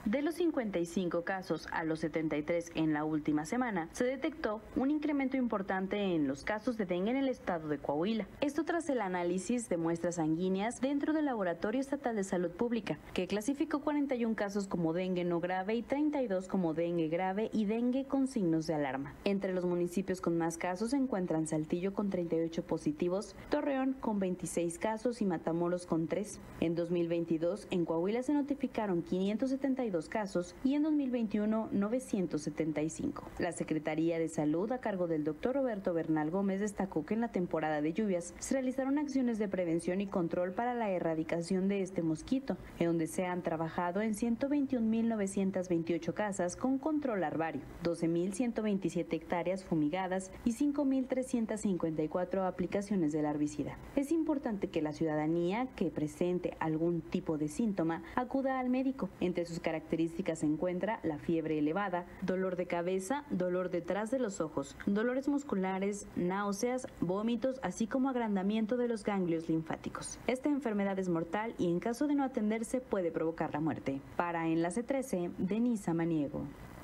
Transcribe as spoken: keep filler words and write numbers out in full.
De los cincuenta y cinco casos a los setenta y tres en la última semana, se detectó un incremento importante en los casos de dengue en el estado de Coahuila. Esto tras el análisis de muestras sanguíneas dentro del Laboratorio Estatal de Salud Pública, que clasificó cuarenta y un casos como dengue no grave y treinta y dos como dengue grave y dengue con signos de alarma. Entre los municipios con más casos se encuentran Saltillo con treinta y ocho positivos, Torreón con veintiséis casos y Matamoros con tres. En dos mil veintidós, en Coahuila se notificaron quinientos setenta y dos casos y en dos mil veintiuno novecientos setenta y cinco. La Secretaría de Salud, a cargo del doctor Roberto Bernal Gómez, destacó que en la temporada de lluvias se realizaron acciones de prevención y control para la erradicación de este mosquito, en donde se han trabajado en ciento veintiún mil novecientas veintiocho casas con control larvario, doce mil ciento veintisiete hectáreas fumigadas y cinco mil trescientas cincuenta y cuatro aplicaciones del herbicida. Es importante que la ciudadanía que presente algún tipo de síntoma acuda al médico. Entre sus características características se encuentra la fiebre elevada, dolor de cabeza, dolor detrás de los ojos, dolores musculares, náuseas, vómitos, así como agrandamiento de los ganglios linfáticos. Esta enfermedad es mortal y en caso de no atenderse puede provocar la muerte. Para Enlace trece, Denisa Maniego.